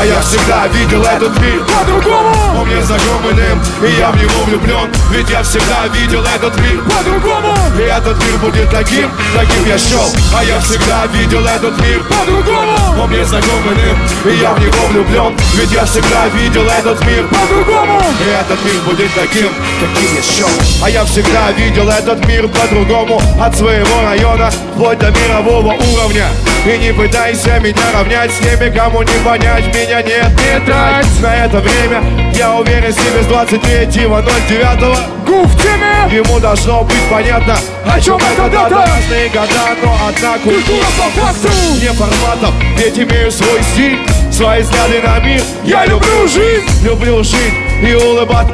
А я всегда видел этот мир по-другому. Он мне знакомым, и я в него влюблен. Ведь я всегда видел этот мир по-другому. И этот мир будет таким, каким я шел. А я всегда видел этот мир по-другому. Он мне знакомым, и я в него влюблен. Ведь я всегда видел этот мир по-другому. И этот мир будет таким, каким я шел. А я всегда видел этот мир по-другому. От своего района вплоть до мирового уровня. И не пытайся меня равнять с теми, кому не понять. Меня нет, не трать на это время. Я уверен в себе с 23.09. Гуф в теме. Ему должно быть понятно, о чем эта дата. Разные года, но одна культура по факту. Не форматов, ведь имею свой стиль, свои взгляды на мир. Я люблю жить и улыбаться.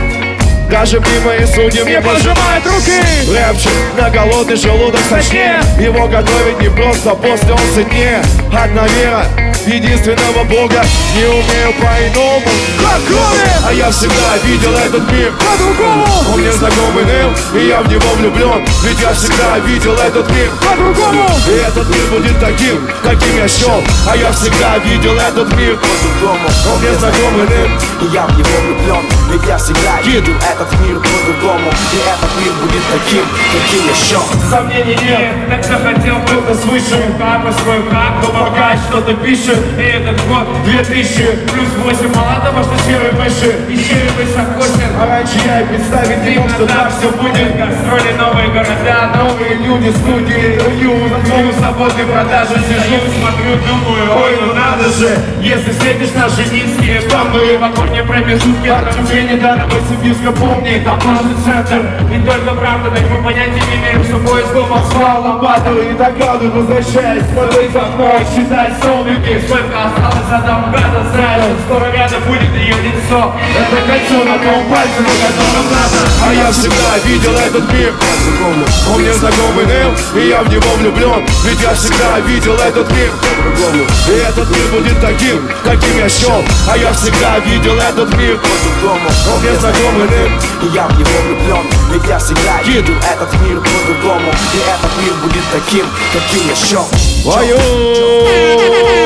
Даже мнимые судьи мне пожимают руки. Рэпчик на голодный желудок сочнее. Его готовить не просто, после он сытнее. Одна вера единственного Бога. Не умею по-иному, как крови. А я всегда видел этот мир по-другому. Он мне знакомый Нейл, и я в него влюблен. Ведь я всегда видел этот мир по-другому. И этот мир будет таким, каким я шел. А я всегда видел этот мир по-другому. Он мне знакомый Нейл, и я в него влюблен. Ведь я всегда видел этот мир по-другому. И этот мир будет таким, каким я шел. Сомнений нет, так захотел кто-то свыше. Папа свой как, но пока что-то пишет. И этот год 2000 плюс 8 мало того, что серые мыши и серый высокосен. А раньше я и представить не мог, что так все будет. Гастроли, новые города, новые люди, студии, интервью. На свободной продаже сижу, смотрю, думаю, ой, ну надо же. Если встретишь наши низкие стопы, вокруг не промежутки, от рождения до Новосибирска помни, там нужен центр. Не только правда, так мы понятия не имеем, что поезд дома свал, ламбаду и так гаду, возвращаясь, смотреть в окно, считать солнышки. Сколько осталось от Амгада, знаю, скоро рядом будет ее лицо. Это кольцо на том пальце, на котором надо. А я всегда видел этот мир по-другому. Он мне знакомый Нейл, и я в него влюблен. Ведь я всегда видел этот мир по-другому. И этот мир будет таким, каким я шел. А я всегда видел этот мир по-другому. Он мне знакомый Нейл, и я в него влюблен. Ведь я всегда видел этот мир по-другому. И этот мир будет таким, каким я шел. Вою!